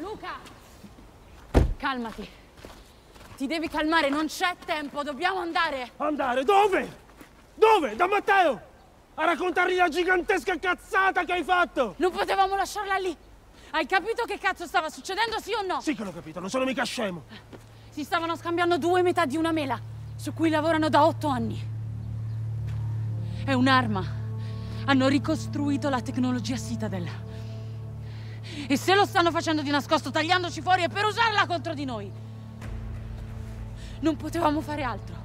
Luca! Calmati. Ti devi calmare, non c'è tempo, dobbiamo andare. Andare? Dove? Dove? Da Matteo! A raccontargli la gigantesca cazzata che hai fatto! Non potevamo lasciarla lì. Hai capito che cazzo stava succedendo, sì o no? Sì che l'ho capito, non sono mica scemo. Si stavano scambiando due metà di una mela, su cui lavorano da 8 anni. È un'arma. Hanno ricostruito la tecnologia Citadel. E se lo stanno facendo di nascosto, tagliandoci fuori, è per usarla contro di noi. Non potevamo fare altro.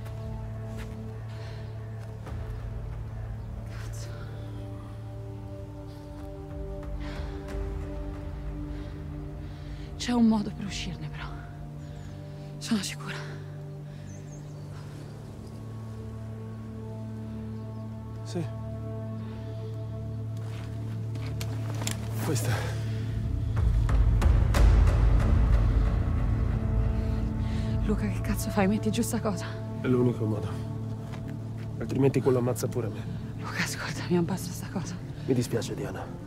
Cazzo. C'è un modo per uscirne, però. Sono sicura. Sì. Questa. Luca, che cazzo fai? Metti giù sta cosa. È l'unico modo. Altrimenti quello ammazza pure me. Luca, ascoltami, non basta sta cosa. Mi dispiace, Diana.